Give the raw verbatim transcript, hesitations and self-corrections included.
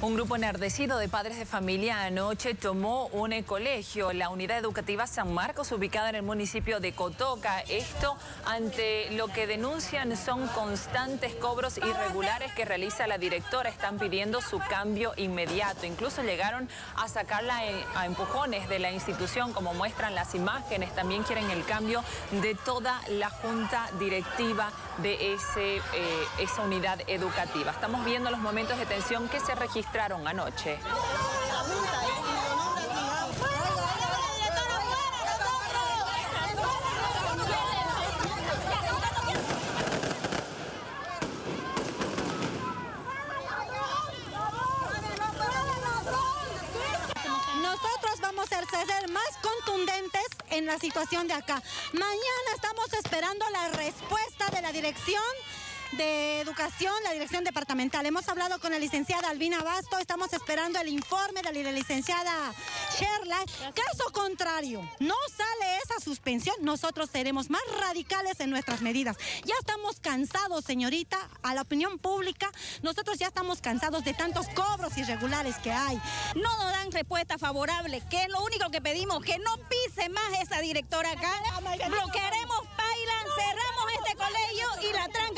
Un grupo enardecido de padres de familia anoche tomó un colegio, la unidad educativa San Marcos, ubicada en el municipio de Cotoca. Esto ante lo que denuncian son constantes cobros irregulares que realiza la directora. Están pidiendo su cambio inmediato. Incluso llegaron a sacarla a empujones de la institución, como muestran las imágenes. También quieren el cambio de toda la junta directiva de ese, eh, esa unidad educativa. Estamos viendo los momentos de tensión que se registraron anoche. Nosotros vamos a ser más contundentes en la situación de acá. Mañana estamos esperando la respuesta de la dirección de educación, la dirección departamental. Hemos hablado con la licenciada Albina Basto, estamos esperando el informe de la licenciada Sherla. Caso contrario, no sale esa suspensión, nosotros seremos más radicales en nuestras medidas. Ya estamos cansados, señorita, a la opinión pública, nosotros ya estamos cansados de tantos cobros irregulares que hay. No nos dan respuesta favorable, que es lo único que pedimos, que no pise más esa directora acá. Bloquearemos Paila, cerramos este colegio y la tranquilidad